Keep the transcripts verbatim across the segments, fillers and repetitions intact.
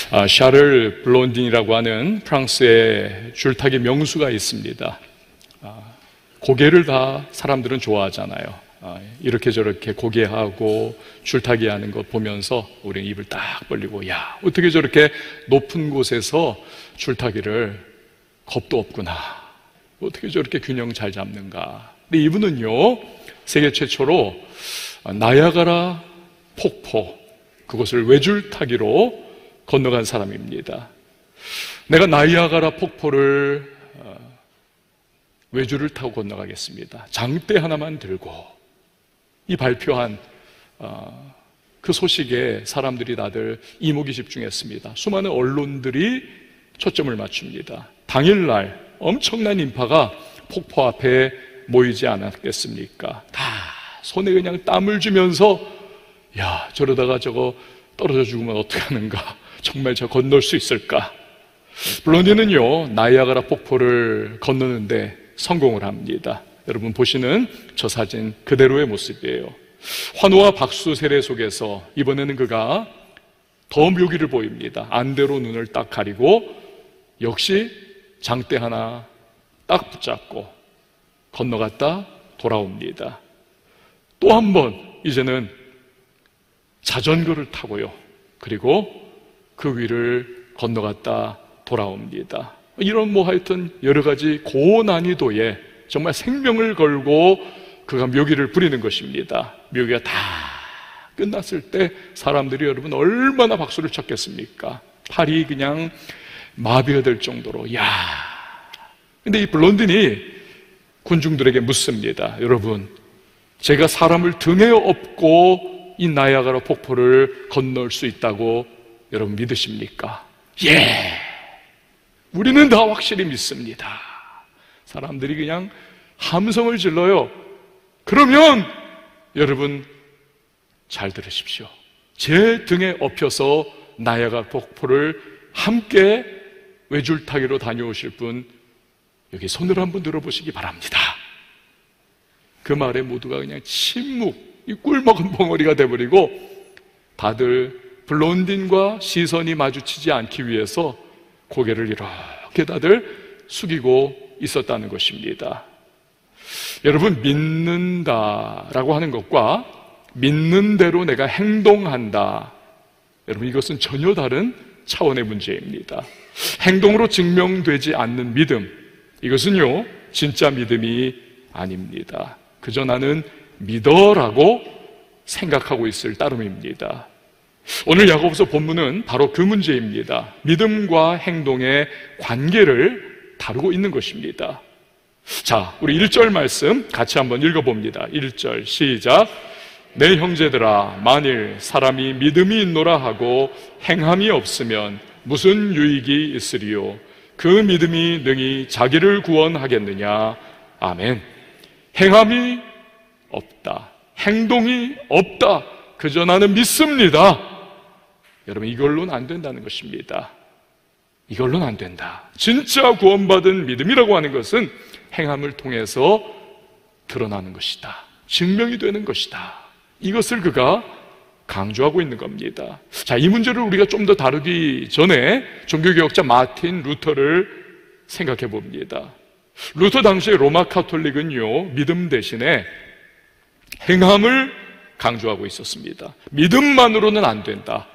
아, 샤를 블론딘이라고 하는 프랑스의 줄타기 명수가 있습니다. 아, 고개를 다 사람들은 좋아하잖아요. 아, 이렇게 저렇게 고개하고 줄타기 하는 것 보면서 우리는 입을 딱 벌리고, 야, 어떻게 저렇게 높은 곳에서 줄타기를, 겁도 없구나, 어떻게 저렇게 균형 잘 잡는가. 근데 이분은요, 세계 최초로 나야가라 폭포, 그것을 외줄타기로 건너간 사람입니다. 내가 나이아가라 폭포를 외줄을 타고 건너가겠습니다. 장대 하나만 들고. 이 발표한 그 소식에 사람들이 다들 이목이 집중했습니다. 수많은 언론들이 초점을 맞춥니다. 당일날 엄청난 인파가 폭포 앞에 모이지 않았겠습니까? 다 손에 그냥 땀을 주면서, 야, 저러다가 저거 떨어져 죽으면 어떡하는가, 정말 저 건널 수 있을까. 블론딘은요, 나이아가라 폭포를 건너는데 성공을 합니다. 여러분 보시는 저 사진 그대로의 모습이에요. 환호와 박수 세례 속에서 이번에는 그가 더 묘기를 보입니다. 안대로 눈을 딱 가리고 역시 장대 하나 딱 붙잡고 건너갔다 돌아옵니다. 또 한 번 이제는 자전거를 타고요, 그리고 그 위를 건너갔다 돌아옵니다. 이런 뭐 하여튼 여러 가지 고난이도에 정말 생명을 걸고 그가 묘기를 부리는 것입니다. 묘기가 다 끝났을 때 사람들이 여러분 얼마나 박수를 쳤겠습니까? 팔이 그냥 마비가 될 정도로. 야, 근데 이 블론딘이 군중들에게 묻습니다. 여러분, 제가 사람을 등에 업고 이 나이아가라 폭포를 건널 수 있다고 여러분 믿으십니까? 예, 우리는 다 확실히 믿습니다. 사람들이 그냥 함성을 질러요. 그러면 여러분 잘 들으십시오. 제 등에 업혀서 나이아가라 폭포를 함께 외줄타기로 다녀오실 분, 여기 손을 한번 들어보시기 바랍니다. 그 말에 모두가 그냥 침묵, 이 꿀먹은 벙어리가 돼버리고 다들 블론딘과 시선이 마주치지 않기 위해서 고개를 이렇게 다들 숙이고 있었다는 것입니다. 여러분, 믿는다라고 하는 것과 믿는 대로 내가 행동한다, 여러분 이것은 전혀 다른 차원의 문제입니다. 행동으로 증명되지 않는 믿음, 이것은요 진짜 믿음이 아닙니다. 그저 나는 믿어라고 생각하고 있을 따름입니다. 오늘 야고보서 본문은 바로 그 문제입니다. 믿음과 행동의 관계를 다루고 있는 것입니다. 자, 우리 일 절 말씀 같이 한번 읽어봅니다. 일 절 시작. 내 형제들아, 만일 사람이 믿음이 있노라 하고 행함이 없으면 무슨 유익이 있으리요? 그 믿음이 능히 자기를 구원하겠느냐? 아멘. 행함이 없다, 행동이 없다, 그저 나는 믿습니다. 여러분, 이걸로는 안 된다는 것입니다. 이걸로는 안 된다. 진짜 구원받은 믿음이라고 하는 것은 행함을 통해서 드러나는 것이다, 증명이 되는 것이다. 이것을 그가 강조하고 있는 겁니다. 자, 이 문제를 우리가 좀 더 다루기 전에 종교개혁자 마틴 루터를 생각해 봅니다. 루터 당시의 로마 카톨릭은요, 믿음 대신에 행함을 강조하고 있었습니다. 믿음만으로는 안 된다,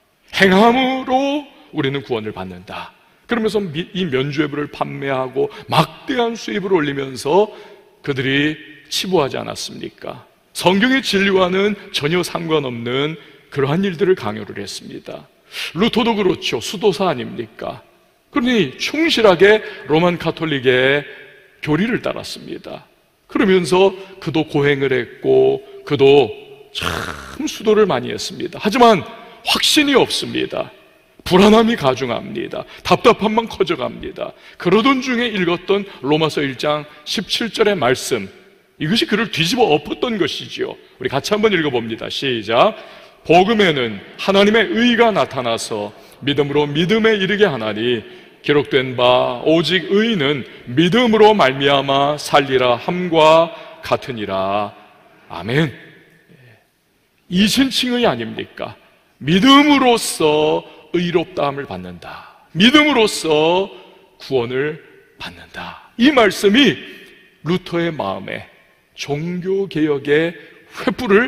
행함으로 우리는 구원을 받는다. 그러면서 이 면죄부를 판매하고 막대한 수입을 올리면서 그들이 치부하지 않았습니까? 성경의 진리와는 전혀 상관없는 그러한 일들을 강요를 했습니다. 루터도 그렇죠. 수도사 아닙니까? 그러니 충실하게 로만 카톨릭의 교리를 따랐습니다. 그러면서 그도 고행을 했고 그도 참 수도를 많이 했습니다. 하지만 확신이 없습니다. 불안함이 가중합니다. 답답함만 커져갑니다. 그러던 중에 읽었던 로마서 일 장 십칠 절의 말씀, 이것이 그를 뒤집어 엎었던 것이지요. 우리 같이 한번 읽어봅니다. 시작. 복음에는 하나님의 의가 나타나서 믿음으로 믿음에 이르게 하나니 기록된 바 오직 의인은 믿음으로 말미암아 살리라 함과 같으니라. 아멘. 이신칭의 아닙니까? 믿음으로써 의롭다함을 받는다. 믿음으로써 구원을 받는다. 이 말씀이 루터의 마음에 종교개혁의 횃불을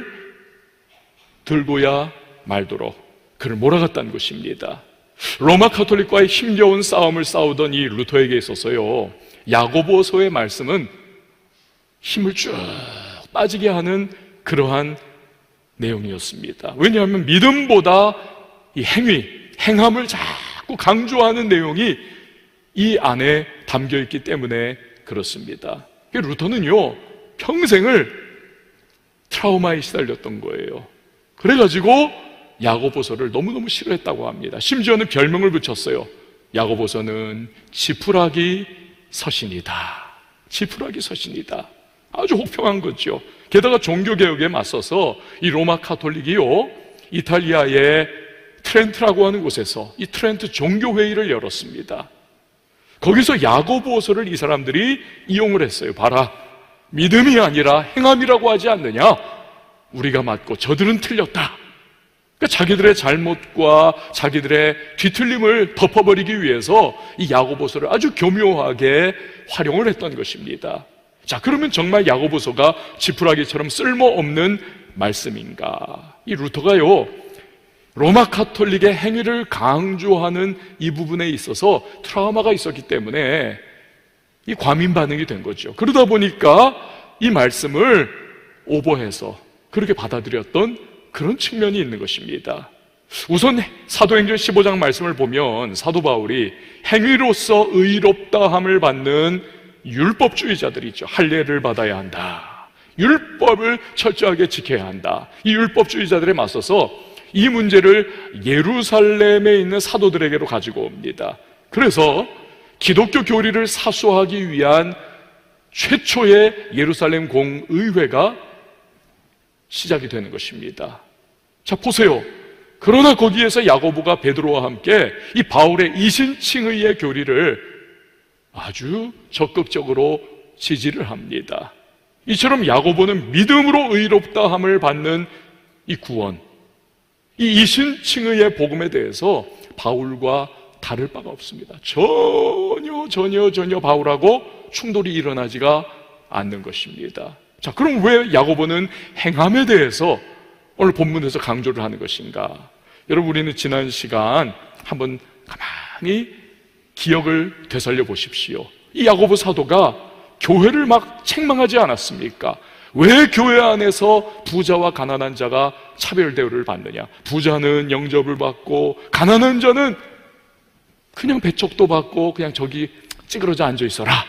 들고야 말도록 그를 몰아갔다는 것입니다. 로마 가톨릭과의 힘겨운 싸움을 싸우던 이 루터에게 있어서요, 야고보서의 말씀은 힘을 쭉 빠지게 하는 그러한 내용이었습니다. 왜냐하면 믿음보다 이 행위, 행함을 자꾸 강조하는 내용이 이 안에 담겨 있기 때문에 그렇습니다. 루터는요, 평생을 트라우마에 시달렸던 거예요. 그래가지고 야고보서를 너무너무 싫어했다고 합니다. 심지어는 별명을 붙였어요. 야고보서는 지푸라기 서신이다. 지푸라기 서신이다. 아주 혹평한 거죠. 게다가 종교개혁에 맞서서 이 로마 가톨릭이요, 이탈리아의 트렌트라고 하는 곳에서 이 트렌트 종교회의를 열었습니다. 거기서 야고보서를 이 사람들이 이용을 했어요. 봐라, 믿음이 아니라 행함이라고 하지 않느냐? 우리가 맞고 저들은 틀렸다. 그러니까 자기들의 잘못과 자기들의 뒤틀림을 덮어버리기 위해서 이 야고보서를 아주 교묘하게 활용을 했던 것입니다. 자, 그러면 정말 야고보서가 지푸라기처럼 쓸모없는 말씀인가? 이 루터가요, 로마 가톨릭의 행위를 강조하는 이 부분에 있어서 트라우마가 있었기 때문에 이 과민 반응이 된 거죠. 그러다 보니까 이 말씀을 오버해서 그렇게 받아들였던 그런 측면이 있는 것입니다. 우선 사도행전 십오 장 말씀을 보면 사도 바울이 행위로서 의롭다함을 받는 율법주의자들이 있죠. 할례를 받아야 한다. 율법을 철저하게 지켜야 한다. 이 율법주의자들에 맞서서 이 문제를 예루살렘에 있는 사도들에게로 가지고 옵니다. 그래서 기독교 교리를 사수하기 위한 최초의 예루살렘 공의회가 시작이 되는 것입니다. 자, 보세요. 그러나 거기에서 야고보가 베드로와 함께 이 바울의 이신칭의의 교리를 아주 적극적으로 지지를 합니다. 이처럼 야고보는 믿음으로 의롭다함을 받는 이 구원, 이 이신칭의의 복음에 대해서 바울과 다를 바가 없습니다. 전혀 전혀 전혀 바울하고 충돌이 일어나지가 않는 것입니다. 자, 그럼 왜 야고보는 행함에 대해서 오늘 본문에서 강조를 하는 것인가? 여러분, 우리는 지난 시간 한번 가만히 기억을 되살려 보십시오. 이 야고보 사도가 교회를 막 책망하지 않았습니까? 왜 교회 안에서 부자와 가난한 자가 차별 대우를 받느냐? 부자는 영접을 받고 가난한 자는 그냥 배척도 받고 그냥 저기 찌그러져 앉아 있어라.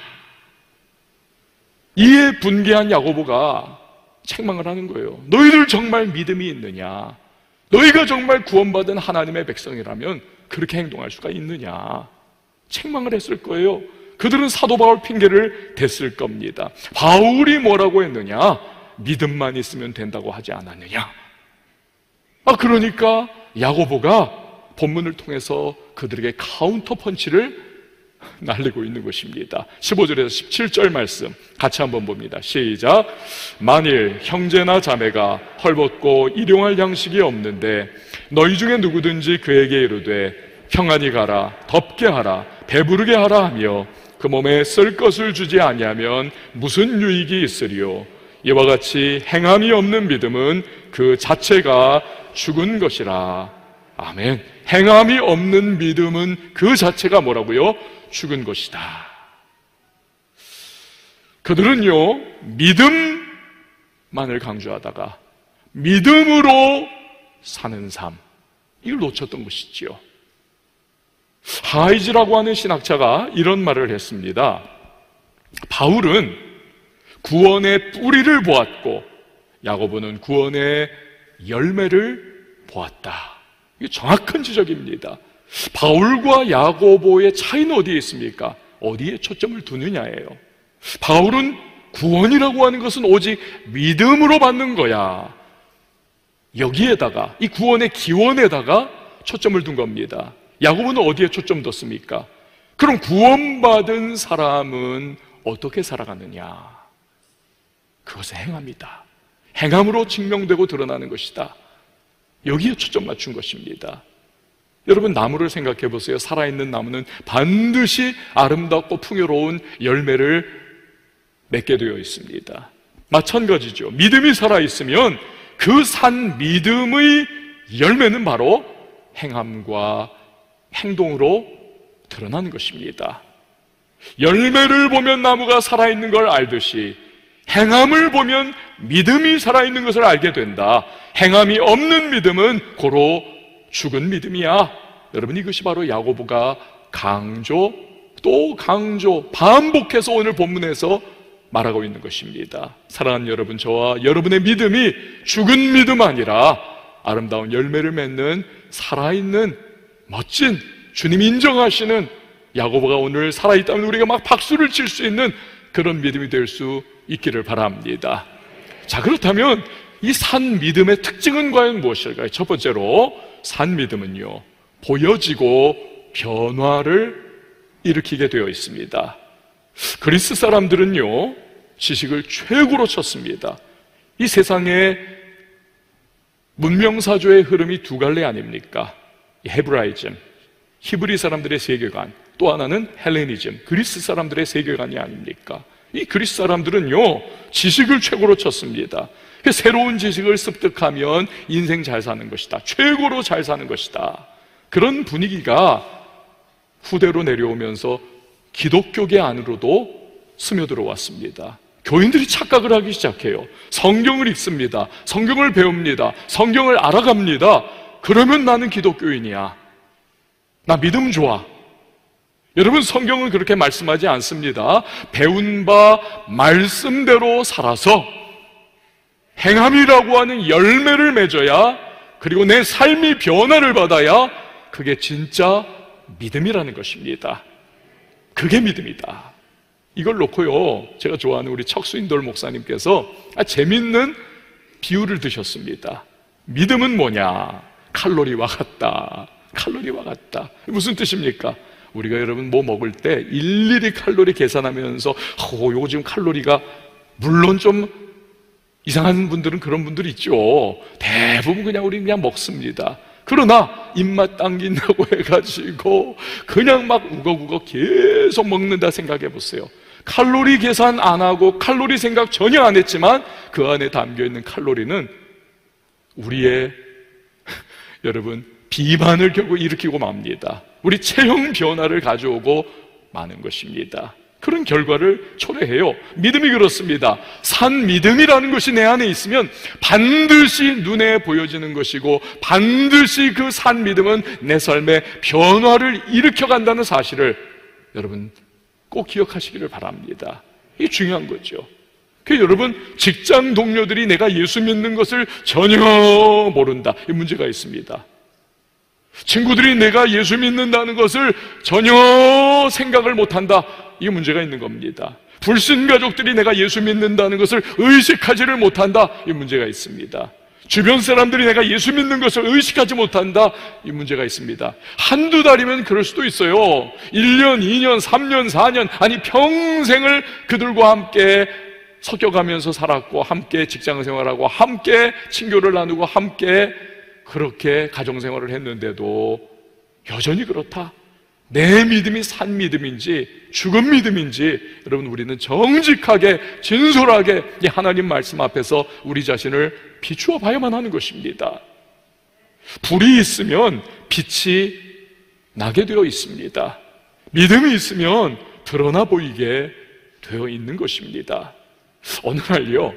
이에 분개한 야고보가 책망을 하는 거예요. 너희들 정말 믿음이 있느냐? 너희가 정말 구원받은 하나님의 백성이라면 그렇게 행동할 수가 있느냐? 책망을 했을 거예요. 그들은 사도 바울 핑계를 댔을 겁니다. 바울이 뭐라고 했느냐? 믿음만 있으면 된다고 하지 않았느냐? 아, 그러니까 야고보가 본문을 통해서 그들에게 카운터 펀치를 날리고 있는 것입니다. 십오 절에서 십칠 절 말씀 같이 한번 봅니다. 시작. 만일 형제나 자매가 헐벗고 일용할 양식이 없는데 너희 중에 누구든지 그에게 이르되 평안히 가라, 덥게 하라, 배부르게 하라 하며 그 몸에 쓸 것을 주지 아니하면 무슨 유익이 있으리요? 이와 같이 행함이 없는 믿음은 그 자체가 죽은 것이라. 아멘. 행함이 없는 믿음은 그 자체가 뭐라고요? 죽은 것이다. 그들은요, 믿음만을 강조하다가 믿음으로 사는 삶, 이걸 놓쳤던 것이지요. 하이즈라고 하는 신학자가 이런 말을 했습니다. 바울은 구원의 뿌리를 보았고 야고보는 구원의 열매를 보았다. 이게 정확한 지적입니다. 바울과 야고보의 차이는 어디에 있습니까? 어디에 초점을 두느냐예요. 바울은 구원이라고 하는 것은 오직 믿음으로 받는 거야. 여기에다가, 이 구원의 기원에다가 초점을 둔 겁니다. 야고보는 어디에 초점 뒀습니까? 그럼 구원받은 사람은 어떻게 살아가느냐? 그것은 행함이다. 행함으로 증명되고 드러나는 것이다. 여기에 초점 맞춘 것입니다. 여러분, 나무를 생각해 보세요. 살아있는 나무는 반드시 아름답고 풍요로운 열매를 맺게 되어 있습니다. 마찬가지죠. 믿음이 살아있으면 그 산 믿음의 열매는 바로 행함과 행동으로 드러나는 것입니다. 열매를 보면 나무가 살아있는 걸 알듯이 행함을 보면 믿음이 살아있는 것을 알게 된다. 행함이 없는 믿음은 고로 죽은 믿음이야. 여러분, 이것이 바로 야고보가 강조 또 강조 반복해서 오늘 본문에서 말하고 있는 것입니다. 사랑하는 여러분, 저와 여러분의 믿음이 죽은 믿음 아니라 아름다운 열매를 맺는 살아있는 멋진 주님이 인정하시는, 야고보가 오늘 살아있다면 우리가 막 박수를 칠 수 있는 그런 믿음이 될 수 있기를 바랍니다. 자, 그렇다면 이 산 믿음의 특징은 과연 무엇일까요? 첫 번째로, 산 믿음은요, 보여지고 변화를 일으키게 되어 있습니다. 그리스 사람들은요, 지식을 최고로 쳤습니다. 이 세상의 문명사조의 흐름이 두 갈래 아닙니까? 헤브라이즘, 히브리 사람들의 세계관, 또 하나는 헬레니즘, 그리스 사람들의 세계관이 아닙니까? 이 그리스 사람들은요, 지식을 최고로 쳤습니다. 새로운 지식을 습득하면 인생 잘 사는 것이다, 최고로 잘 사는 것이다, 그런 분위기가 후대로 내려오면서 기독교계 안으로도 스며들어 왔습니다. 교인들이 착각을 하기 시작해요. 성경을 읽습니다. 성경을 배웁니다. 성경을 알아갑니다. 그러면 나는 기독교인이야. 나 믿음 좋아. 여러분, 성경은 그렇게 말씀하지 않습니다. 배운 바 말씀대로 살아서 행함이라고 하는 열매를 맺어야, 그리고 내 삶이 변화를 받아야 그게 진짜 믿음이라는 것입니다. 그게 믿음이다. 이걸 놓고요, 제가 좋아하는 우리 척수인돌 목사님께서 아, 재밌는 비유를 드셨습니다. 믿음은 뭐냐? 칼로리와 같다. 칼로리와 같다. 무슨 뜻입니까? 우리가 여러분 뭐 먹을 때 일일이 칼로리 계산하면서 어, 요거 지금 칼로리가, 물론 좀 이상한 분들은 그런 분들 있죠. 대부분 그냥 우리 그냥 먹습니다. 그러나 입맛 당긴다고 해가지고 그냥 막 우걱우걱 계속 먹는다 생각해 보세요. 칼로리 계산 안 하고 칼로리 생각 전혀 안 했지만 그 안에 담겨있는 칼로리는 우리의 여러분 비만을 결국 일으키고 맙니다. 우리 체형 변화를 가져오고 마는 것입니다. 그런 결과를 초래해요. 믿음이 그렇습니다. 산 믿음이라는 것이 내 안에 있으면 반드시 눈에 보여지는 것이고, 반드시 그 산 믿음은 내 삶에 변화를 일으켜간다는 사실을 여러분 꼭 기억하시기를 바랍니다. 이게 중요한 거죠. 그래서 여러분, 직장 동료들이 내가 예수 믿는 것을 전혀 모른다, 이 문제가 있습니다. 친구들이 내가 예수 믿는다는 것을 전혀 생각을 못한다, 이 문제가 있는 겁니다. 불신가족들이 내가 예수 믿는다는 것을 의식하지를 못한다, 이 문제가 있습니다. 주변 사람들이 내가 예수 믿는 것을 의식하지 못한다, 이 문제가 있습니다. 한두 달이면 그럴 수도 있어요. 일 년, 이 년, 삼 년, 사 년, 아니 평생을 그들과 함께 섞여가면서 살았고, 함께 직장생활하고, 함께 친교를 나누고, 함께 그렇게 가정생활을 했는데도 여전히 그렇다. 내 믿음이 산 믿음인지 죽은 믿음인지 여러분, 우리는 정직하게 진솔하게 이 하나님 말씀 앞에서 우리 자신을 비추어 봐야만 하는 것입니다. 불이 있으면 빛이 나게 되어 있습니다. 믿음이 있으면 드러나 보이게 되어 있는 것입니다. 어느 날요,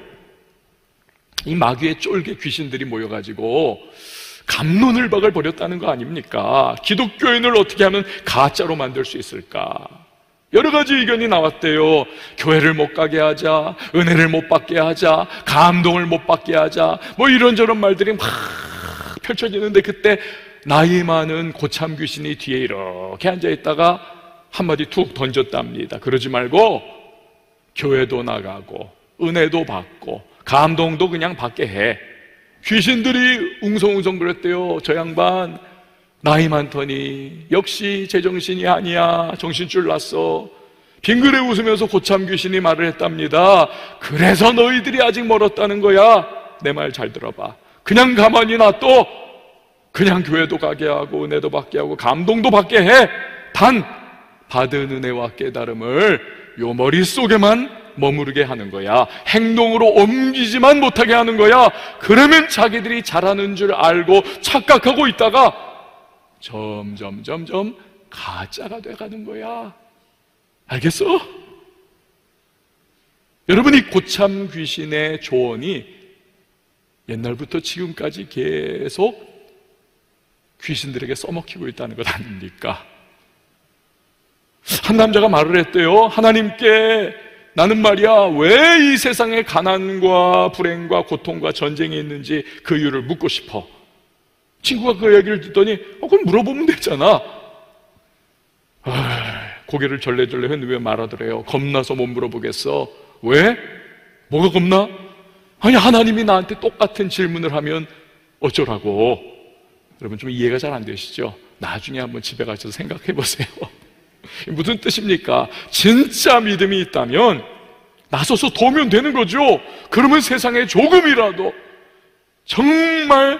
이 마귀의 쫄개 귀신들이 모여가지고 갑론을박을 벌였다는 거 아닙니까? 기독교인을 어떻게 하면 가짜로 만들 수 있을까? 여러 가지 의견이 나왔대요. 교회를 못 가게 하자, 은혜를 못 받게 하자, 감동을 못 받게 하자, 뭐 이런저런 말들이 막 펼쳐지는데, 그때 나이 많은 고참 귀신이 뒤에 이렇게 앉아있다가 한마디 툭 던졌답니다. 그러지 말고 교회도 나가고 은혜도 받고 감동도 그냥 받게 해. 귀신들이 웅성웅성 그랬대요. 저 양반 나이 많더니 역시 제정신이 아니야, 정신줄 났어. 빙그레 웃으면서 고참 귀신이 말을 했답니다. 그래서 너희들이 아직 멀었다는 거야. 내 말 잘 들어봐. 그냥 가만히 놔둬. 그냥 교회도 가게 하고 은혜도 받게 하고 감동도 받게 해. 단 받은 은혜와 깨달음을 요 머릿속에만 머무르게 하는 거야. 행동으로 옮기지만 못하게 하는 거야. 그러면 자기들이 잘하는 줄 알고 착각하고 있다가 점점 점점 가짜가 돼가는 거야. 알겠어? 여러분, 이 고참 귀신의 조언이 옛날부터 지금까지 계속 귀신들에게 써먹히고 있다는 것 아닙니까? 한 남자가 말을 했대요. 하나님께 나는 말이야 왜 이 세상에 가난과 불행과 고통과 전쟁이 있는지 그 이유를 묻고 싶어. 친구가 그 얘기를 듣더니 어, 그럼 물어보면 되잖아. 아, 고개를 절레절레 흔들며 말하더래요. 겁나서 못 물어보겠어. 왜? 뭐가 겁나? 아니, 하나님이 나한테 똑같은 질문을 하면 어쩌라고. 여러분, 좀 이해가 잘 안 되시죠? 나중에 한번 집에 가셔서 생각해 보세요. 무슨 뜻입니까? 진짜 믿음이 있다면 나서서 도우면 되는 거죠. 그러면 세상에 조금이라도 정말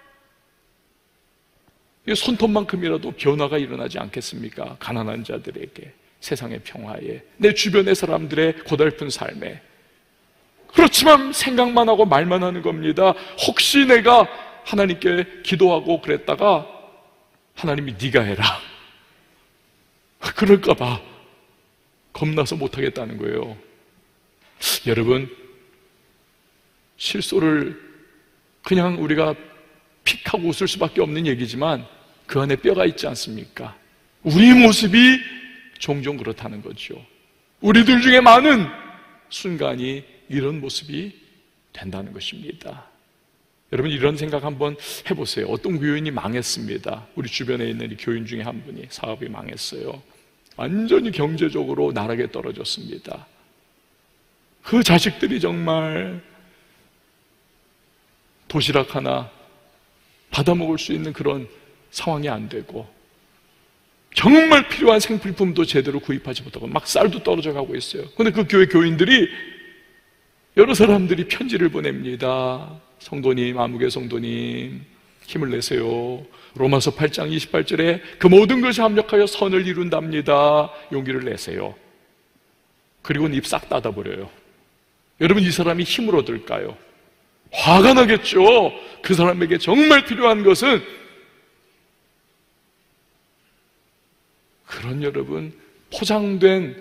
손톱만큼이라도 변화가 일어나지 않겠습니까? 가난한 자들에게, 세상의 평화에, 내 주변의 사람들의 고달픈 삶에. 그렇지만 생각만 하고 말만 하는 겁니다. 혹시 내가 하나님께 기도하고 그랬다가 하나님이 네가 해라, 그럴까 봐 겁나서 못하겠다는 거예요. 여러분, 실소를 그냥 우리가 픽하고 웃을 수밖에 없는 얘기지만 그 안에 뼈가 있지 않습니까? 우리 모습이 종종 그렇다는 거죠. 우리들 중에 많은 순간이 이런 모습이 된다는 것입니다. 여러분, 이런 생각 한번 해보세요. 어떤 교인이 망했습니다. 우리 주변에 있는 이 교인 중에 한 분이 사업이 망했어요. 완전히 경제적으로 나락에 떨어졌습니다. 그 자식들이 정말 도시락 하나 받아먹을 수 있는 그런 상황이 안 되고, 정말 필요한 생필품도 제대로 구입하지 못하고 막 쌀도 떨어져 가고 있어요. 그런데 그 교회 교인들이, 여러 사람들이 편지를 보냅니다. 성도님, 아무개 성도님, 힘을 내세요. 로마서 팔 장 이십팔 절에 그 모든 것이 합력하여 선을 이룬답니다. 용기를 내세요. 그리고 입 싹 닫아버려요. 여러분, 이 사람이 힘을 얻을까요? 화가 나겠죠. 그 사람에게 정말 필요한 것은 그런, 여러분, 포장된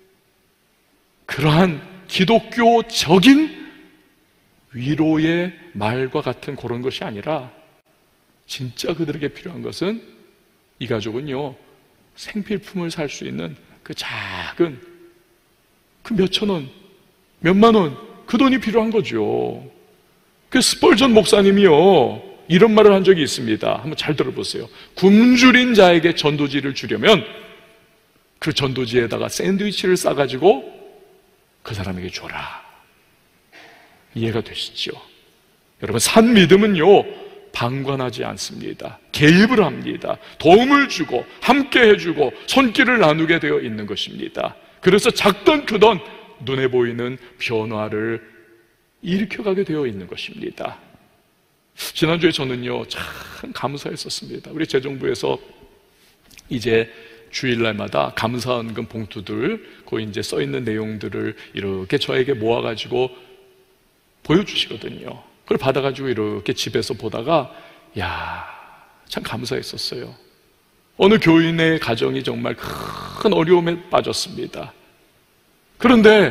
그러한 기독교적인 위로의 말과 같은 그런 것이 아니라, 진짜 그들에게 필요한 것은, 이 가족은요 생필품을 살 수 있는 그 작은 그 몇천 원, 몇만 원, 그 돈이 필요한 거죠. 그 스펄전 목사님이요 이런 말을 한 적이 있습니다. 한번 잘 들어보세요. 굶주린 자에게 전도지를 주려면 그 전도지에다가 샌드위치를 싸가지고 그 사람에게 줘라. 이해가 되시죠? 여러분, 산 믿음은요 방관하지 않습니다. 개입을 합니다. 도움을 주고 함께 해주고 손길을 나누게 되어 있는 것입니다. 그래서 작던 크던 눈에 보이는 변화를 일으켜가게 되어 있는 것입니다. 지난주에 저는요 참 감사했었습니다. 우리 재정부에서 이제 주일날마다 감사헌금 봉투들, 그 이제 써 있는 내용들을 이렇게 저에게 모아가지고 보여주시거든요. 그걸 받아가지고 이렇게 집에서 보다가 야, 참 감사했었어요. 어느 교인의 가정이 정말 큰 어려움에 빠졌습니다. 그런데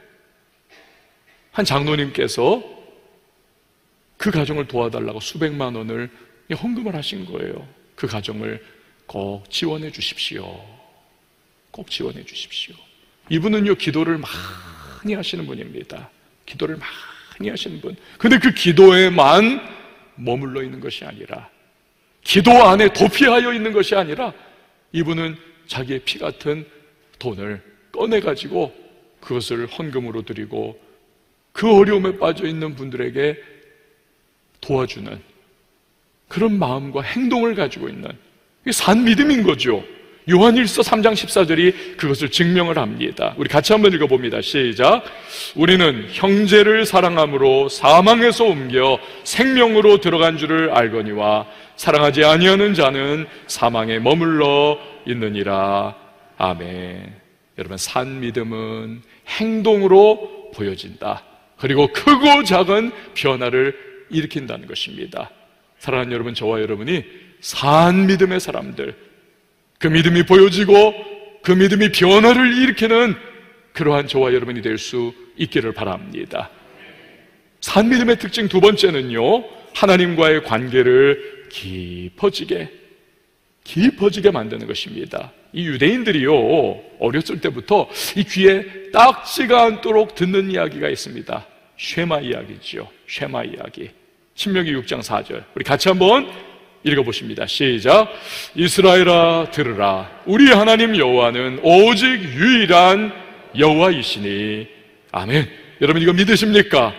한 장로님께서 그 가정을 도와달라고 수백만 원을 헌금을 하신 거예요. 그 가정을 꼭 지원해 주십시오. 꼭 지원해 주십시오. 이분은요 기도를 많이 하시는 분입니다. 기도를 많이 하시는 분. 근데 그 기도에만 머물러 있는 것이 아니라, 기도 안에 도피하여 있는 것이 아니라, 이분은 자기의 피 같은 돈을 꺼내가지고 그것을 헌금으로 드리고 그 어려움에 빠져 있는 분들에게 도와주는 그런 마음과 행동을 가지고 있는, 이게 산 믿음인 거죠. 요한일서 삼 장 십사 절이 그것을 증명을 합니다. 우리 같이 한번 읽어봅니다. 시작. 우리는 형제를 사랑함으로 사망에서 옮겨 생명으로 들어간 줄을 알거니와 사랑하지 아니하는 자는 사망에 머물러 있느니라. 아멘. 여러분, 산 믿음은 행동으로 보여진다. 그리고 크고 작은 변화를 일으킨다는 것입니다. 사랑하는 여러분, 저와 여러분이 산 믿음의 사람들, 그 믿음이 보여지고 그 믿음이 변화를 일으키는 그러한 저와 여러분이 될 수 있기를 바랍니다. 산 믿음의 특징 두 번째는요, 하나님과의 관계를 깊어지게 깊어지게 만드는 것입니다. 이 유대인들이요, 어렸을 때부터 이 귀에 딱지가 않도록 듣는 이야기가 있습니다. 쉐마 이야기죠. 쉐마 이야기. 신명기 육 장 사 절, 우리 같이 한번 읽어보십니다. 시작. 이스라엘아 들으라. 우리 하나님 여호와는 오직 유일한 여호와이시니. 아멘. 여러분, 이거 믿으십니까?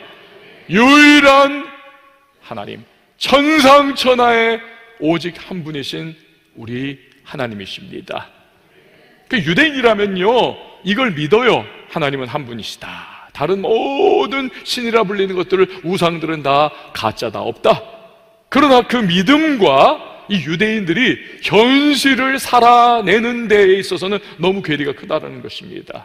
유일한 하나님, 천상천하의 오직 한 분이신 우리 하나님이십니다. 그 유대인이라면요, 이걸 믿어요. 하나님은 한 분이시다. 다른 모든 신이라 불리는 것들을, 우상들은 다 가짜다, 없다. 그러나 그 믿음과 이 유대인들이 현실을 살아내는 데에 있어서는 너무 괴리가 크다는 것입니다.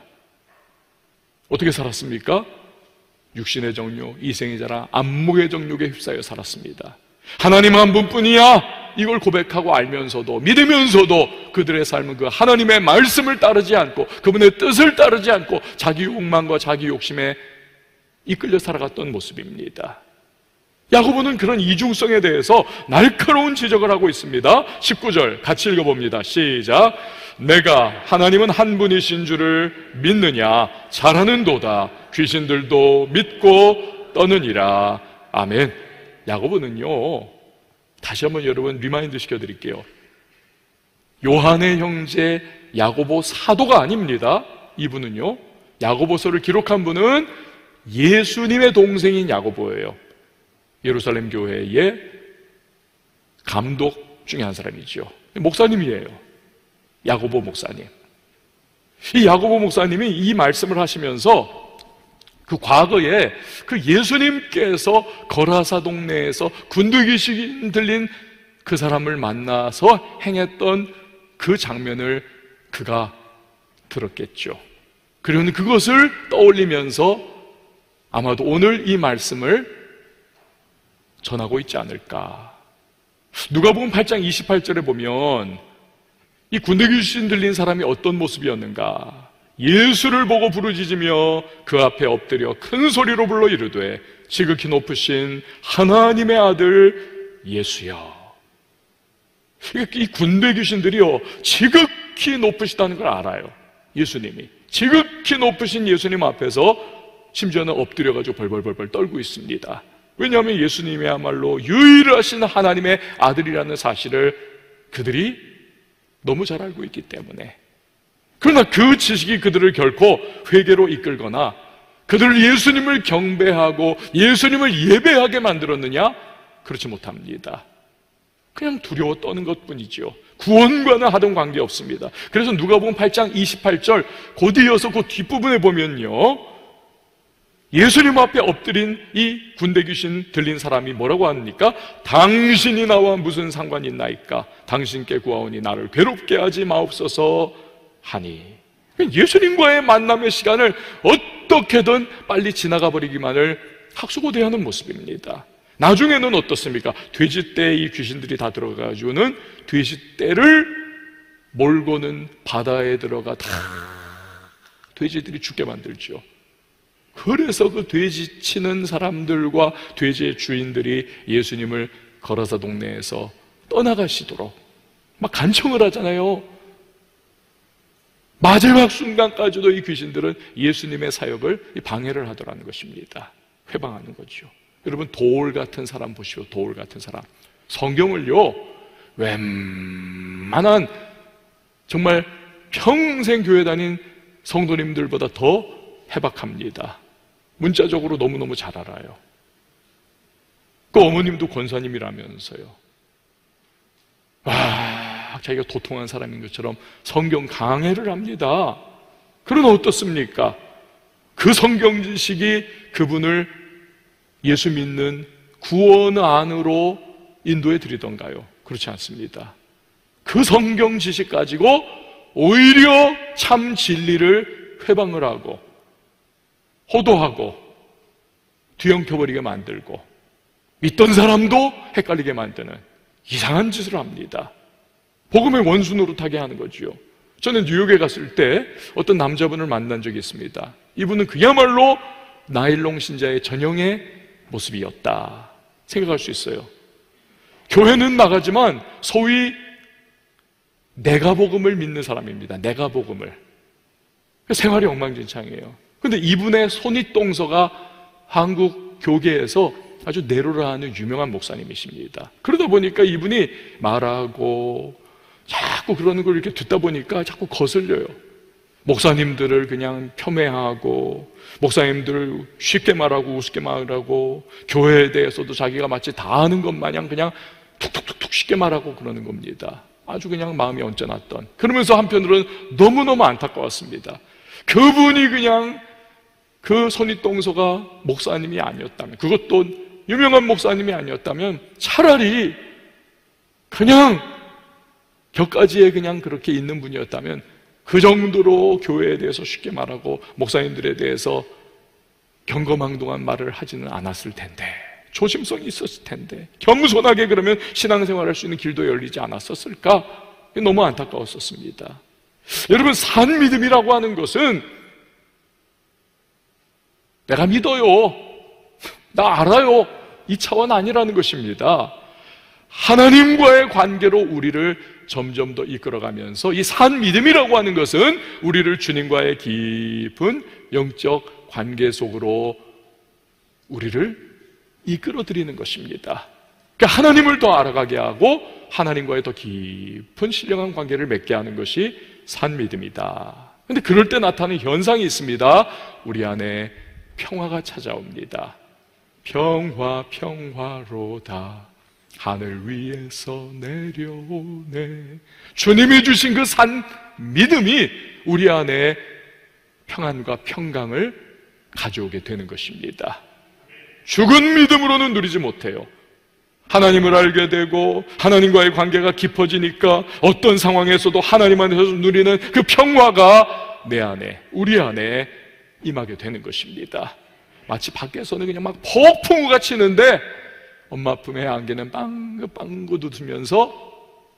어떻게 살았습니까? 육신의 정욕, 이생의 자랑, 안목의 정욕에 휩싸여 살았습니다. 하나님 한 분뿐이야, 이걸 고백하고 알면서도, 믿으면서도 그들의 삶은 그 하나님의 말씀을 따르지 않고, 그분의 뜻을 따르지 않고 자기 욕망과 자기 욕심에 이끌려 살아갔던 모습입니다. 야고보는 그런 이중성에 대해서 날카로운 지적을 하고 있습니다. 십구 절 같이 읽어봅니다. 시작. 내가 하나님은 한 분이신 줄을 믿느냐? 잘하는도다. 귀신들도 믿고 떠느니라. 아멘. 야고보는요, 다시 한번 여러분 리마인드 시켜드릴게요. 요한의 형제 야고보 사도가 아닙니다. 이분은요, 야고보서를 기록한 분은 예수님의 동생인 야고보예요. 예루살렘 교회의 감독 중에 한 사람이죠. 목사님이에요. 야고보 목사님. 이 야고보 목사님이 이 말씀을 하시면서 그 과거에 그 예수님께서 거라사 동네에서 군두귀신 들린 그 사람을 만나서 행했던 그 장면을 그가 들었겠죠. 그리고 그것을 떠올리면서 아마도 오늘 이 말씀을 전하고 있지 않을까. 누가복음 팔 장 이십팔 절에 보면 이 군대귀신 들린 사람이 어떤 모습이었는가. 예수를 보고 부르짖으며 그 앞에 엎드려 큰 소리로 불러 이르되 지극히 높으신 하나님의 아들 예수여. 이 군대귀신들이요, 지극히 높으시다는 걸 알아요. 예수님이 지극히 높으신 예수님 앞에서 심지어는 엎드려가지고 벌벌벌벌 떨고 있습니다. 왜냐하면 예수님이야말로 유일하신 하나님의 아들이라는 사실을 그들이 너무 잘 알고 있기 때문에. 그러나 그 지식이 그들을 결코 회개로 이끌거나 그들을 예수님을 경배하고 예수님을 예배하게 만들었느냐? 그렇지 못합니다. 그냥 두려워 떠는 것뿐이죠. 구원과는 하던 관계 없습니다. 그래서 누가복음 팔 장 이십팔 절 곧 이어서 그 뒷부분에 보면요, 예수님 앞에 엎드린 이 군대 귀신 들린 사람이 뭐라고 합니까? 당신이 나와 무슨 상관이 있나이까? 당신께 구하오니 나를 괴롭게 하지 마옵소서 하니. 예수님과의 만남의 시간을 어떻게든 빨리 지나가 버리기만을 학수고대하는 모습입니다. 나중에는 어떻습니까? 돼지떼에 이 귀신들이 다 들어가가지고는 돼지떼를 몰고는 바다에 들어가 다 돼지들이 죽게 만들죠. 그래서 그 돼지 치는 사람들과 돼지의 주인들이 예수님을 거라사 동네에서 떠나가시도록 막 간청을 하잖아요. 마지막 순간까지도 이 귀신들은 예수님의 사역을 방해를 하더라는 것입니다. 회방하는 거죠. 여러분, 돌 같은 사람 보시오. 돌 같은 사람. 성경을요, 웬만한 정말 평생 교회 다닌 성도님들보다 더 해박합니다. 문자적으로 너무너무 잘 알아요. 그 어머님도 권사님이라면서요. 와, 막 자기가 도통한 사람인 것처럼 성경 강해를 합니다. 그러나 어떻습니까? 그 성경 지식이 그분을 예수 믿는 구원 안으로 인도해 드리던가요? 그렇지 않습니다. 그 성경 지식 가지고 오히려 참 진리를 회방을 하고 호도하고 뒤엉켜버리게 만들고 믿던 사람도 헷갈리게 만드는 이상한 짓을 합니다. 복음의 원수 노릇하게 하는 거지요. 저는 뉴욕에 갔을 때 어떤 남자분을 만난 적이 있습니다. 이분은 그야말로 나일론 신자의 전형의 모습이었다 생각할 수 있어요. 교회는 나가지만 소위 내가 복음을 믿는 사람입니다. 내가 복음을. 생활이 엉망진창이에요. 그런데 이분의 손윗동서가 한국 교계에서 아주 내로라 하는 유명한 목사님이십니다. 그러다 보니까 이분이 말하고 자꾸 그러는 걸 이렇게 듣다 보니까 자꾸 거슬려요. 목사님들을 그냥 폄훼하고 목사님들을 쉽게 말하고 우습게 말하고 교회에 대해서도 자기가 마치 다 아는 것 마냥 그냥 툭툭툭툭 쉽게 말하고 그러는 겁니다. 아주 그냥 마음이 언짢았던. 그러면서 한편으로는 너무너무 안타까웠습니다. 그분이 그냥 그 손윗동서가 목사님이 아니었다면, 그것도 유명한 목사님이 아니었다면 차라리 그냥 격가지에 그냥 그렇게 있는 분이었다면 그 정도로 교회에 대해서 쉽게 말하고 목사님들에 대해서 경거망동한 말을 하지는 않았을 텐데, 조심성이 있었을 텐데, 겸손하게 그러면 신앙생활할 수 있는 길도 열리지 않았었을까? 너무 안타까웠었습니다. 여러분, 산 믿음이라고 하는 것은 내가 믿어요, 나 알아요, 이 차원 아니라는 것입니다. 하나님과의 관계로 우리를 점점 더 이끌어가면서 이 산 믿음이라고 하는 것은 우리를 주님과의 깊은 영적 관계 속으로 우리를 이끌어드리는 것입니다. 그러니까 하나님을 더 알아가게 하고 하나님과의 더 깊은 신령한 관계를 맺게 하는 것이 산 믿음이다. 그런데 그럴 때 나타나는 현상이 있습니다. 우리 안에 평화가 찾아옵니다. 평화 평화로다 하늘 위에서 내려오네. 주님이 주신 그 산 믿음이 우리 안에 평안과 평강을 가져오게 되는 것입니다. 죽은 믿음으로는 누리지 못해요. 하나님을 알게 되고 하나님과의 관계가 깊어지니까 어떤 상황에서도 하나님 안에서 누리는 그 평화가 내 안에, 우리 안에 임하게 되는 것입니다. 마치 밖에서는 그냥 막 폭풍우가 치는데 엄마 품에 안기는 빵긋빵긋 웃으면서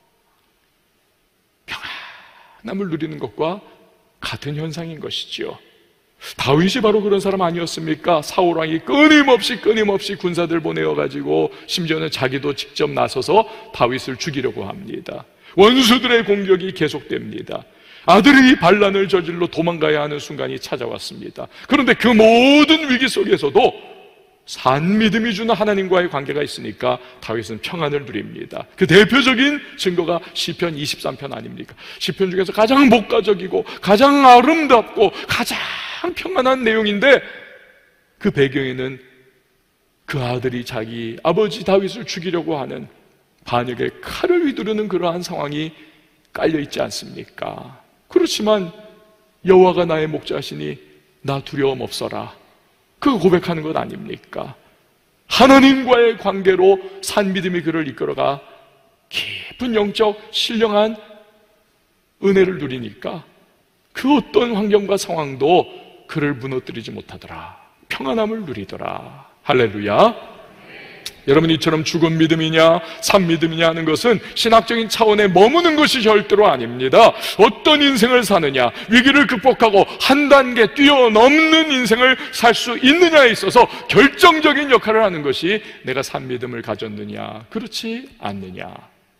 평안함을 누리는 것과 같은 현상인 것이지요. 다윗이 바로 그런 사람 아니었습니까? 사울 왕이 끊임없이 끊임없이 군사들 보내어가지고 심지어는 자기도 직접 나서서 다윗을 죽이려고 합니다. 원수들의 공격이 계속됩니다. 아들이 반란을 저질러 도망가야 하는 순간이 찾아왔습니다. 그런데 그 모든 위기 속에서도 산 믿음이 주는 하나님과의 관계가 있으니까 다윗은 평안을 누립니다. 그 대표적인 증거가 시편 이십삼 편 아닙니까? 시편 중에서 가장 목가적이고 가장 아름답고 가장 평안한 내용인데 그 배경에는 그 아들이 자기 아버지 다윗을 죽이려고 하는 반역의 칼을 휘두르는 그러한 상황이 깔려있지 않습니까? 그렇지만 여호와가 나의 목자시니 나 두려움 없어라, 그거 고백하는 것 아닙니까? 하나님과의 관계로 산 믿음이 그를 이끌어가 깊은 영적 신령한 은혜를 누리니까 그 어떤 환경과 상황도 그를 무너뜨리지 못하더라. 평안함을 누리더라. 할렐루야. 여러분, 이처럼 죽은 믿음이냐 산 믿음이냐 하는 것은 신학적인 차원에 머무는 것이 절대로 아닙니다. 어떤 인생을 사느냐, 위기를 극복하고 한 단계 뛰어넘는 인생을 살 수 있느냐에 있어서 결정적인 역할을 하는 것이 내가 산 믿음을 가졌느냐 그렇지 않느냐.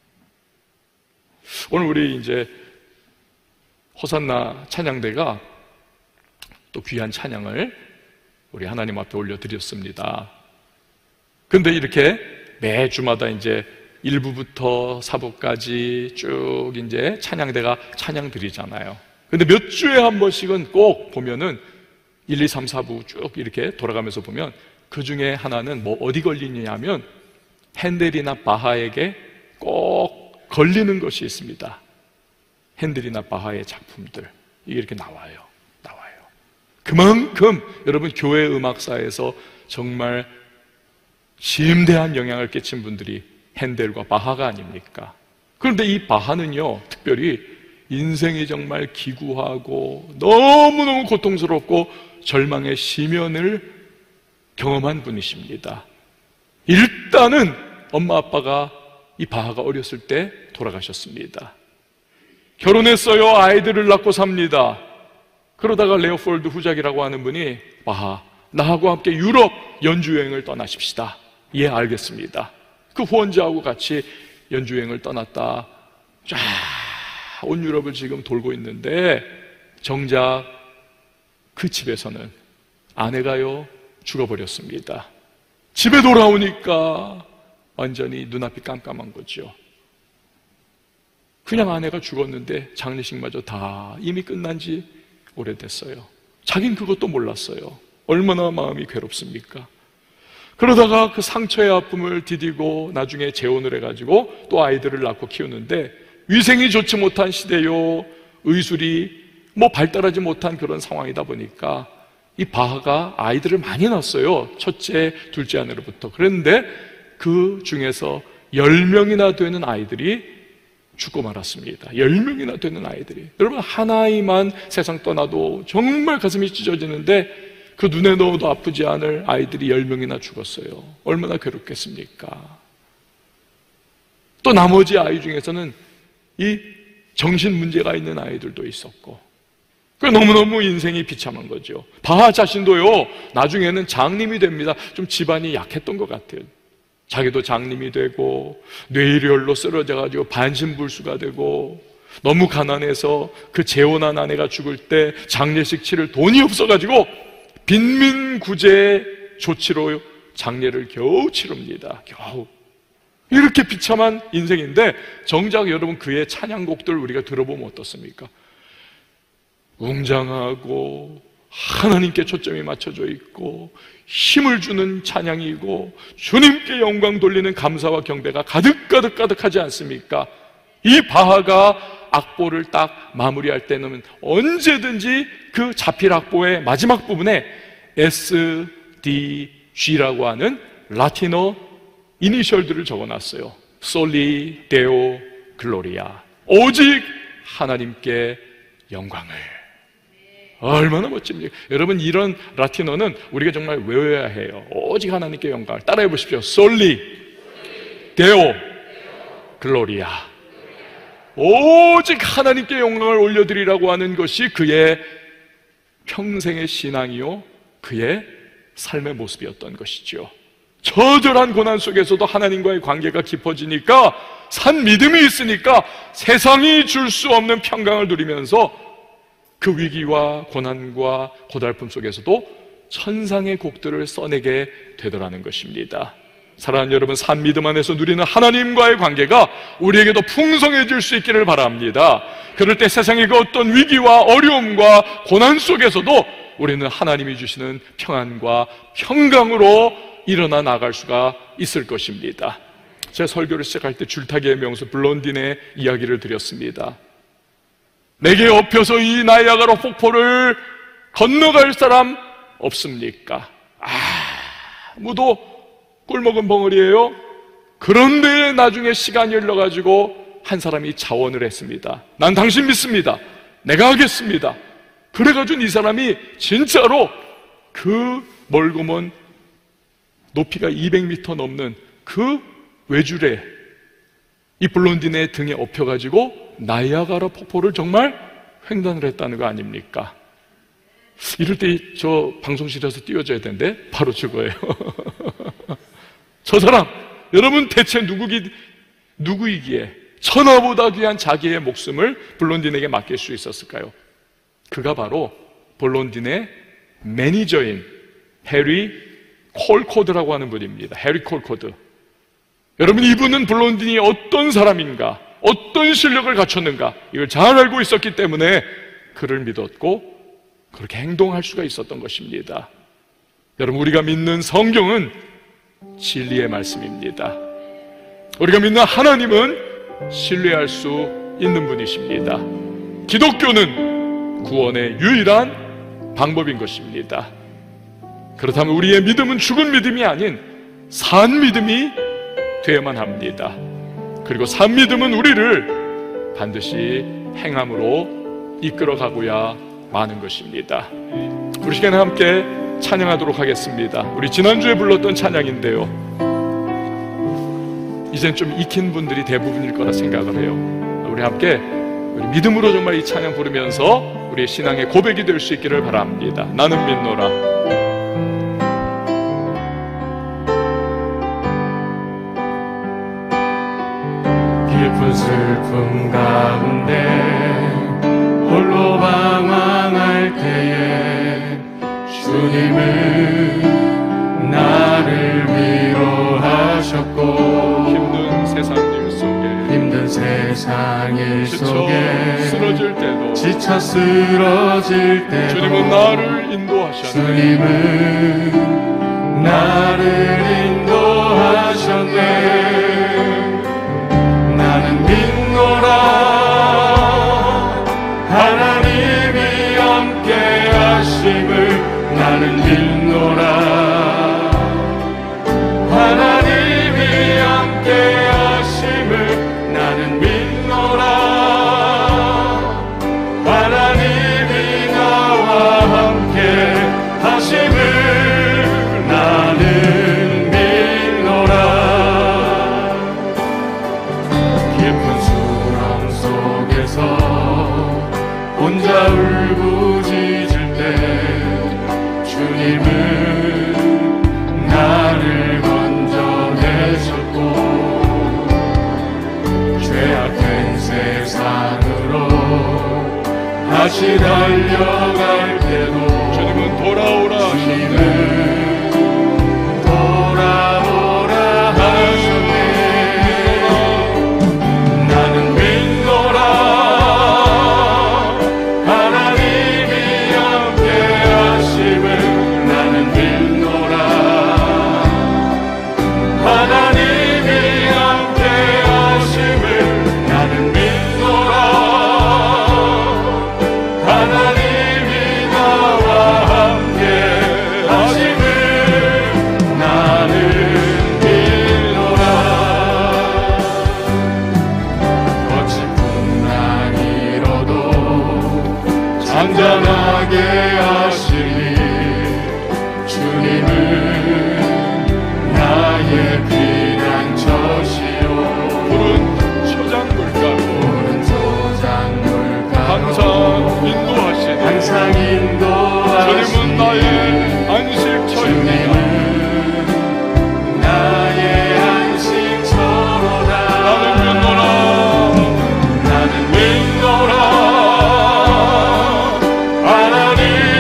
오늘 우리 이제 호산나 찬양대가 또 귀한 찬양을 우리 하나님 앞에 올려드렸습니다. 근데 이렇게 매주마다 이제 일 부부터 사 부까지 쭉 이제 찬양대가 찬양 드리잖아요. 근데 몇 주에 한 번씩은 꼭 보면은 일, 이, 삼, 사 부 쭉 이렇게 돌아가면서 보면 그 중에 하나는 뭐 어디 걸리냐 하면 핸델이나 바하에게 꼭 걸리는 것이 있습니다. 핸델이나 바하의 작품들, 이게 이렇게 나와요. 나와요. 그만큼 여러분 교회 음악사에서 정말 심대한 영향을 끼친 분들이 핸델과 바하가 아닙니까? 그런데 이 바하는요, 특별히 인생이 정말 기구하고 너무너무 고통스럽고 절망의 시면을 경험한 분이십니다. 일단은 엄마 아빠가 이 바하가 어렸을 때 돌아가셨습니다. 결혼했어요. 아이들을 낳고 삽니다. 그러다가 레오폴드 후작이라고 하는 분이 바하, 나하고 함께 유럽 연주여행을 떠나십시다. 예, 알겠습니다. 그 후원자하고 같이 연주여행을 떠났다. 쫙 온 유럽을 지금 돌고 있는데 정작 그 집에서는 아내가요 죽어버렸습니다. 집에 돌아오니까 완전히 눈앞이 깜깜한 거죠. 그냥 아내가 죽었는데 장례식마저 다 이미 끝난 지 오래됐어요. 자긴 그것도 몰랐어요. 얼마나 마음이 괴롭습니까? 그러다가 그 상처의 아픔을 디디고 나중에 재혼을 해가지고 또 아이들을 낳고 키우는데 위생이 좋지 못한 시대요, 의술이 뭐 발달하지 못한 그런 상황이다 보니까 이 바하가 아이들을 많이 낳았어요. 첫째, 둘째 아내로부터. 그런데 그 중에서 열 명이나 되는 아이들이 죽고 말았습니다. 열 명이나 되는 아이들이. 여러분, 하나이만 세상 떠나도 정말 가슴이 찢어지는데 그 눈에 넣어도 아프지 않을 아이들이 열 명이나 죽었어요. 얼마나 괴롭겠습니까? 또 나머지 아이 중에서는 이 정신 문제가 있는 아이들도 있었고, 그 너무너무 인생이 비참한 거죠. 바하 자신도요, 나중에는 장님이 됩니다. 좀 집안이 약했던 것 같아요. 자기도 장님이 되고 뇌일혈로 쓰러져가지고 반신불수가 되고, 너무 가난해서 그 재혼한 아내가 죽을 때 장례식 치를 돈이 없어가지고 빈민구제 조치로 장례를 겨우 치릅니다. 겨우. 이렇게 비참한 인생인데 정작 여러분 그의 찬양곡들 우리가 들어보면 어떻습니까? 웅장하고 하나님께 초점이 맞춰져 있고 힘을 주는 찬양이고 주님께 영광 돌리는 감사와 경배가 가득가득 가득하지 않습니까? 이 바하가 악보를 딱 마무리할 때는 언제든지 그 자필 악보의 마지막 부분에 에스 디 지라고 하는 라틴어 이니셜들을 적어놨어요. 솔리 데오 글로리아, 오직 하나님께 영광을. 얼마나 멋집니까? 여러분, 이런 라틴어는 우리가 정말 외워야 해요. 오직 하나님께 영광을. 따라해 보십시오. 솔리 데오 글로리아, 오직 하나님께 영광을 올려드리라고 하는 것이 그의 평생의 신앙이요, 그의 삶의 모습이었던 것이죠. 처절한 고난 속에서도 하나님과의 관계가 깊어지니까, 산 믿음이 있으니까 세상이 줄 수 없는 평강을 누리면서 그 위기와 고난과 고달픔 속에서도 천상의 곡들을 써내게 되더라는 것입니다. 사랑하는 여러분, 산 믿음 안에서 누리는 하나님과의 관계가 우리에게도 풍성해질 수 있기를 바랍니다. 그럴 때 세상의 그 어떤 위기와 어려움과 고난 속에서도 우리는 하나님이 주시는 평안과 평강으로 일어나 나갈 수가 있을 것입니다. 제가 설교를 시작할 때 줄타기의 명수 블론딘의 이야기를 드렸습니다. 내게 엎혀서 이 나이아가라 폭포를 건너갈 사람 없습니까? 아무도 꿀먹은 벙어리예요. 그런데 나중에 시간이 흘러가지고 한 사람이 자원을 했습니다. 난 당신 믿습니다. 내가 하겠습니다. 그래가지고 이 사람이 진짜로 그 멀고 먼 높이가 이백 미터 넘는 그 외줄에 이 블론딘의 등에 엎혀가지고 나이아가라 폭포를 정말 횡단을 했다는 거 아닙니까? 이럴 때 저 방송실에서 띄워줘야 되는데 바로 저거예요. 저 사람, 여러분 대체 누구기, 누구이기에 천하보다 귀한 자기의 목숨을 블론딘에게 맡길 수 있었을까요? 그가 바로 블론딘의 매니저인 해리 콜코드라고 하는 분입니다. 해리 콜코드. 여러분, 이분은 블론딘이 어떤 사람인가, 어떤 실력을 갖췄는가, 이걸 잘 알고 있었기 때문에 그를 믿었고 그렇게 행동할 수가 있었던 것입니다. 여러분, 우리가 믿는 성경은 진리의 말씀입니다. 우리가 믿는 하나님은 신뢰할 수 있는 분이십니다. 기독교는 구원의 유일한 방법인 것입니다. 그렇다면 우리의 믿음은 죽은 믿음이 아닌 산 믿음이 되어야만 합니다. 그리고 산 믿음은 우리를 반드시 행함으로 이끌어가고야 마는 것입니다. 우리 시간에 함께 찬양하도록 하겠습니다. 우리 지난주에 불렀던 찬양인데요, 이젠 좀 익힌 분들이 대부분일 거라 생각을 해요. 우리 함께 우리 믿음으로 정말 이 찬양 부르면서 우리의 신앙의 고백이 될 수 있기를 바랍니다. 나는 믿노라. 깊은 슬픔 가운데 홀로 방황할 때에 주님은 나를 위로하셨고, 힘든 세상 일 속에 힘든 세상 일 지쳐 속에 쓰러질 때도 지쳐 쓰러질 때도 주님은 나를 인도하셨네. 주님은 나를 인도하셨네. 나는 믿노라. 하나님이 함께 하심을 나는 믿노라. 하나님이 함께 하심을 나는 믿노라. 하나님이 나와 함께 하심을 나는 믿노라. 깊은 수렁 속에서 혼자 울부짖을 때 주님은 나를 건져내셨고, 죄악된 세상으로 다시 달려갈 때도 주님은 돌아오라 주님은 돌아오라 하셨네. 나는 믿노라. 하나님이 함께 하심을 나는 믿노라. 하나님이 함께 하심을 나는 믿노라. 하나님이 나와 함께 하심을 나는 믿노라. 거친 풍랑이로도 잔잔하게 하시니 주님은 나의 피난처시오. 푸른 초장물가로 푸른 초장물가로 항상 인도하시네. 항상 인도하시니 주님은 나의 안식처입니다. 주님은 나의 안식처로다. 나는 믿노라. 나는 믿노라. 하나님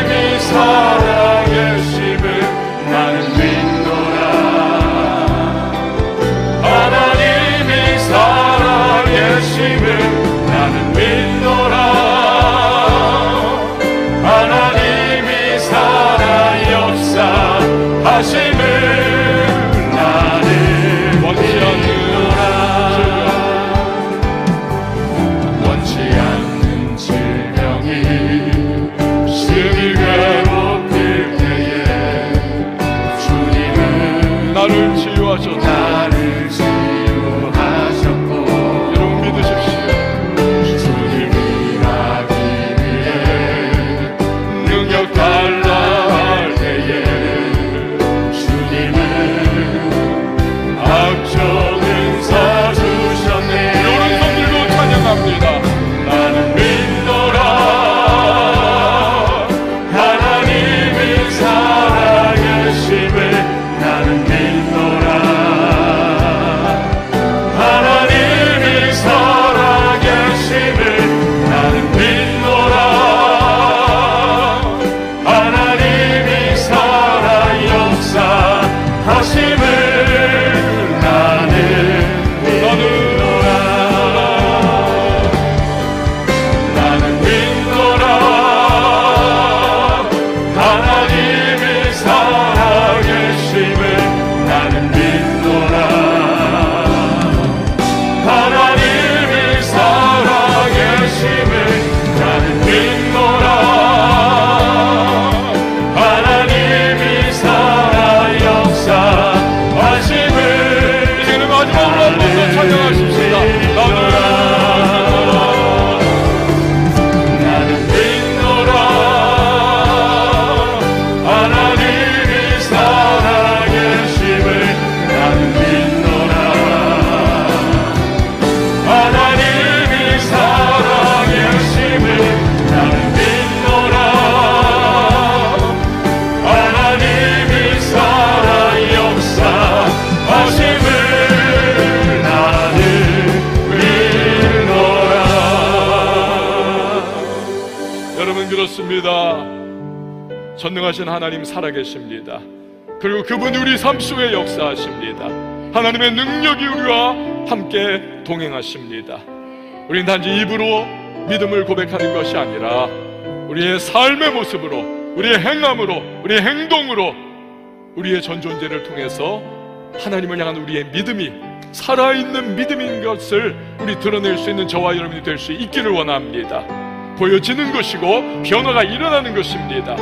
들었습니다. 전능하신 하나님 살아계십니다. 그리고 그분이 우리 삶 속에 역사하십니다. 하나님의 능력이 우리와 함께 동행하십니다. 우리는 단지 입으로 믿음을 고백하는 것이 아니라 우리의 삶의 모습으로, 우리의 행함으로, 우리의 행동으로, 우리의 전 존재를 통해서 하나님을 향한 우리의 믿음이 살아있는 믿음인 것을 우리 드러낼 수 있는 저와 여러분이 될 수 있기를 원합니다. 보여지는 것이고 변화가 일어나는 것입니다.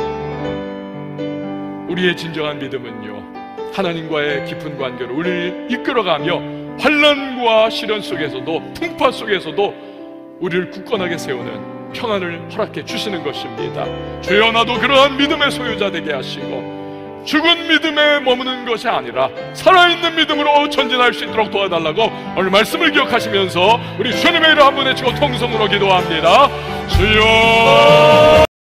우리의 진정한 믿음은요, 하나님과의 깊은 관계로 우리를 이끌어가며 환난과 시련 속에서도, 풍파 속에서도 우리를 굳건하게 세우는 평안을 허락해 주시는 것입니다. 주여, 나도 그러한 믿음의 소유자 되게 하시고 죽은 믿음에 머무는 것이 아니라 살아있는 믿음으로 전진할 수 있도록 도와달라고 오늘 말씀을 기억하시면서 우리 주님의 이름 한번 외치고 통성으로 기도합니다. 주여.